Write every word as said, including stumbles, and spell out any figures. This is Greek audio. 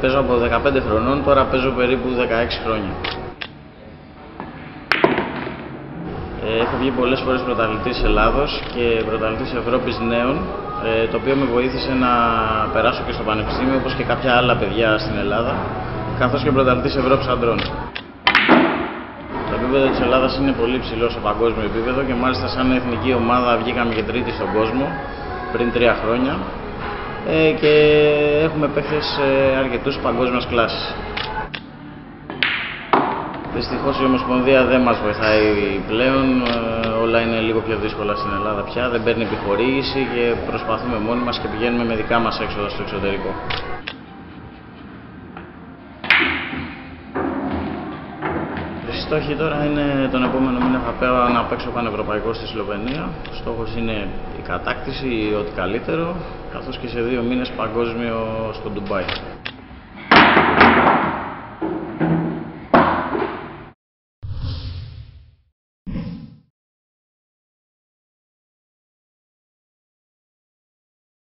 παίζω από δεκαπέντε χρονών, τώρα παίζω περίπου δεκαέξι χρόνια. Έχω βγει πολλές φορές πρωταθλητής Ελλάδος και πρωταθλητής Ευρώπης νέων, το οποίο με βοήθησε να περάσω και στο πανεπιστήμιο, όπως και κάποια άλλα παιδιά στην Ελλάδα, καθώς και πρωταθλητής Ευρώπης αντρών. Το επίπεδο της Ελλάδας είναι πολύ ψηλό στο παγκόσμιο επίπεδο και μάλιστα σαν εθνική ομάδα βγήκαμε και τρίτη στον κόσμο πριν τρία χρόνια και έχουμε παίχτες αρκετούς παγκόσμιας κλάσης. Δυστυχώς η Ομοσπονδία δεν μας βοηθάει πλέον, όλα είναι λίγο πιο δύσκολα στην Ελλάδα πια, δεν παίρνει επιχορήγηση και προσπαθούμε μόνοι μας και πηγαίνουμε με δικά μας έξοδα στο εξωτερικό. Οι στόχοι τώρα είναι τον επόμενο μήνα θα πάω να παίξω πανευρωπαϊκό στη Σλοβενία. Ο στόχος είναι η κατάκτηση, ό,τι καλύτερο, καθώς και σε δύο μήνες παγκόσμιο στο Ντουμπάι.